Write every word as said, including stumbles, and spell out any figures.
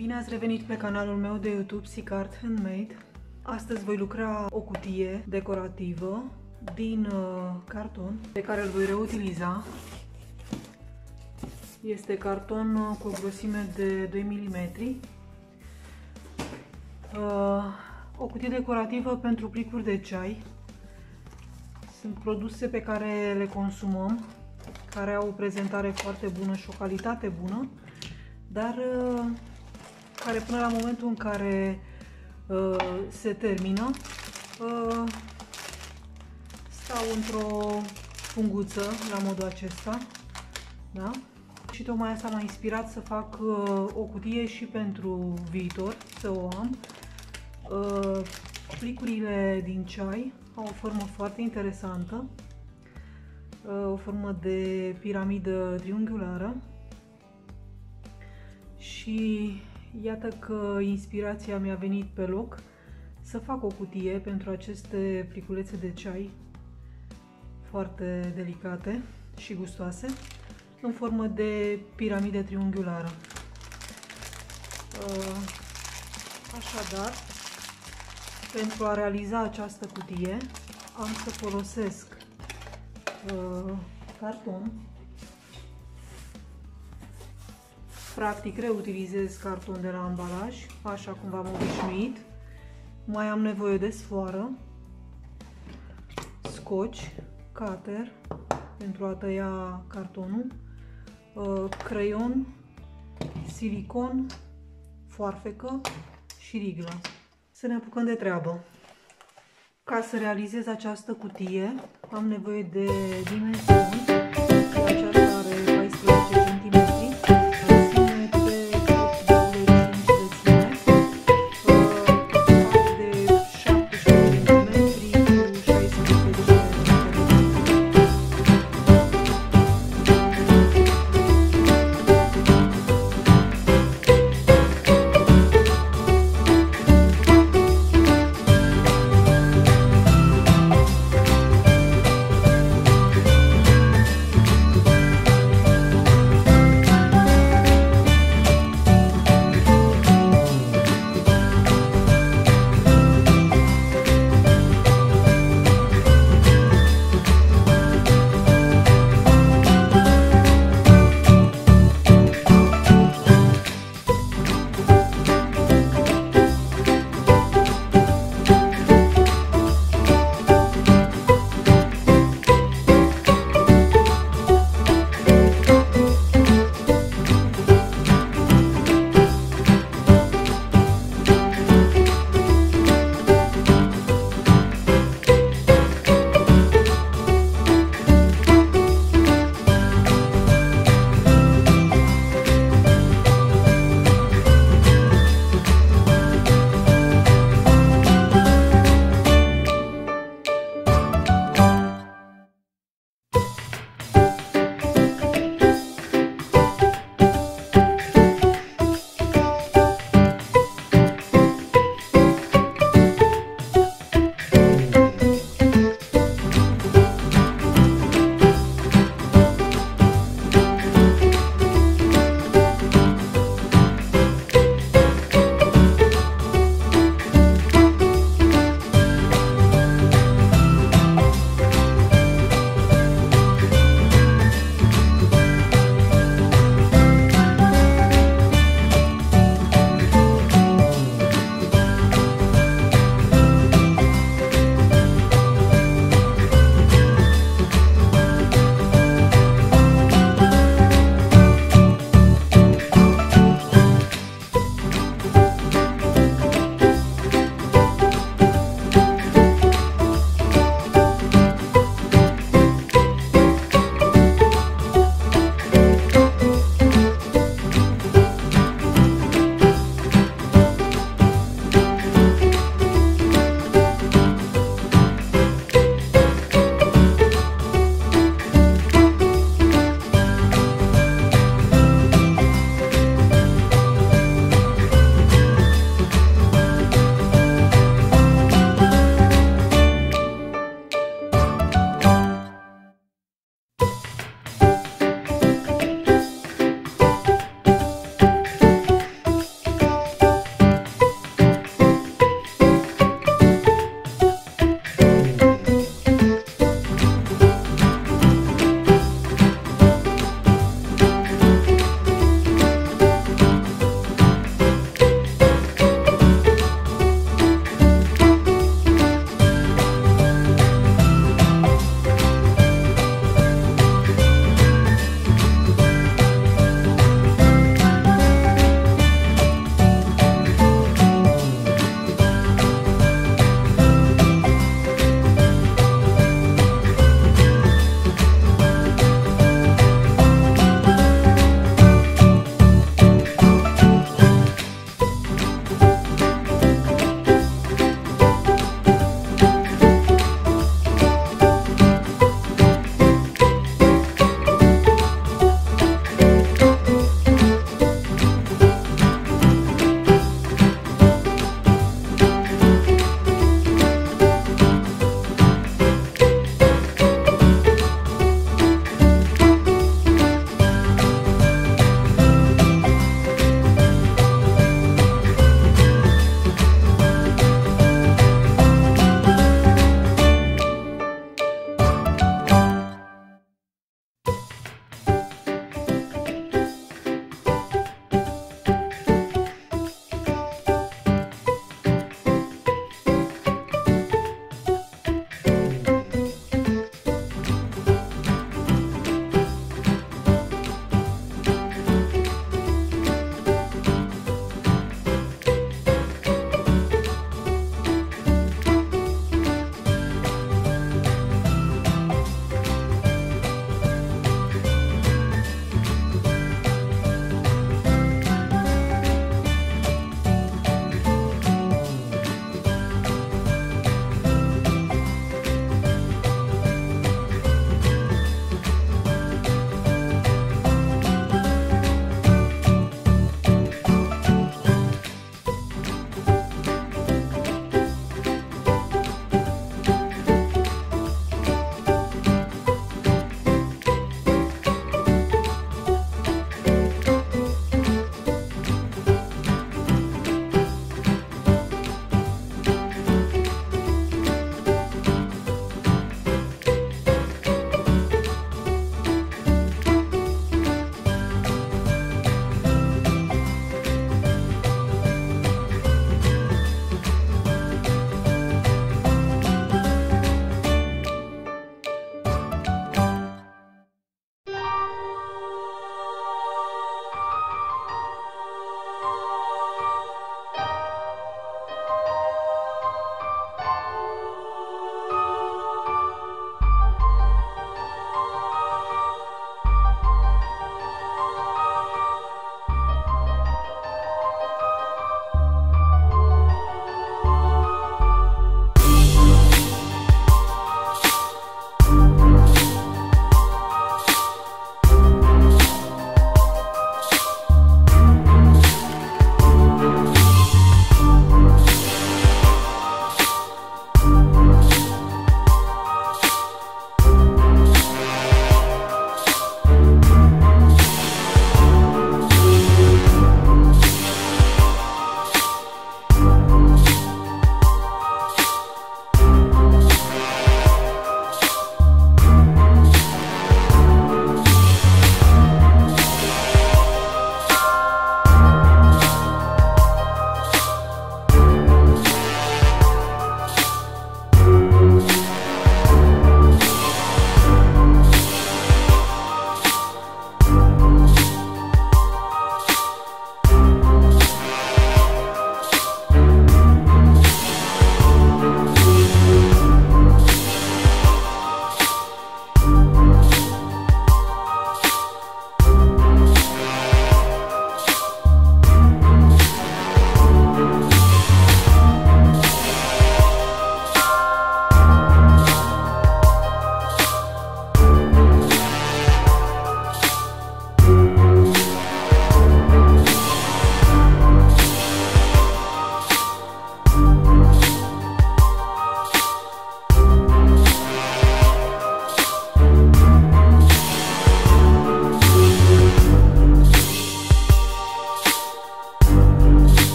Bine ați revenit pe canalul meu de YouTube Sicart Handmade. Astăzi voi lucra o cutie decorativă din uh, carton pe care îl voi reutiliza. Este carton uh, cu o grosime de doi milimetri. Uh, o cutie decorativă pentru plicuri de ceai. Sunt produse pe care le consumăm, care au o prezentare foarte bună și o calitate bună, dar uh, care până la momentul în care uh, se termină uh, stau într-o funguță la modul acesta, da? Și tocmai asta m-a inspirat să fac uh, o cutie și pentru viitor, să o am. Uh, plicurile din ceai au o formă foarte interesantă, uh, o formă de piramidă triunghiulară și iată că inspirația mi-a venit pe loc să fac o cutie pentru aceste pliculețe de ceai foarte delicate și gustoase în formă de piramidă triunghiulară. Așadar, pentru a realiza această cutie am să folosesc carton. Practic reutilizez carton de la ambalaj, așa cum v-am obișnuit. Mai am nevoie de sfoară, scoci, cutter pentru a tăia cartonul, creion, silicon, foarfecă și riglă. Să ne apucăm de treabă. Ca să realizez această cutie am nevoie de dimensiuni.